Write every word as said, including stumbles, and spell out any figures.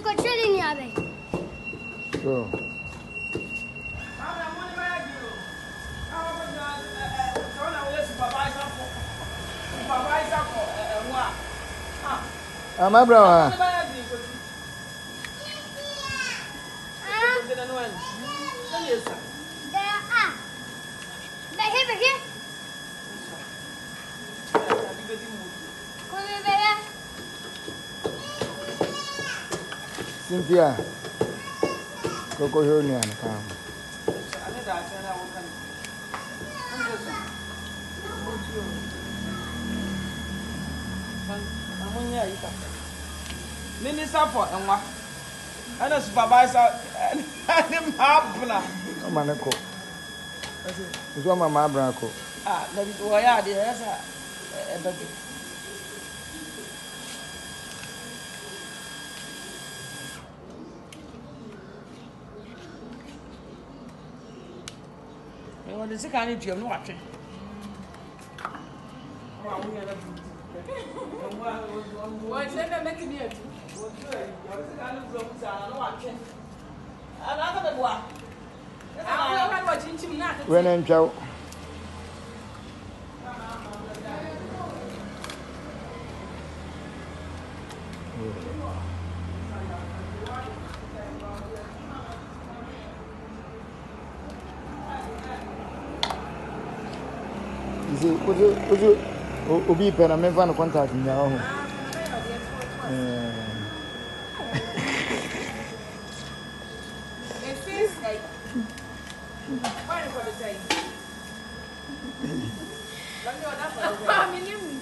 got chilling here, baby. Sure. Ah, my brother. Cynthia, Coco Junior, come. Minister for and what? And a supervisor and him habla. Oh, Manako. It's one of my branco. Ah, that is why I did as a baby. What is the kind of gym watching? What's that making you? Another one. I'm watching him now. When I'm Joe. You see, would you, would you, Obi Pen, I'm never contact me now. I'm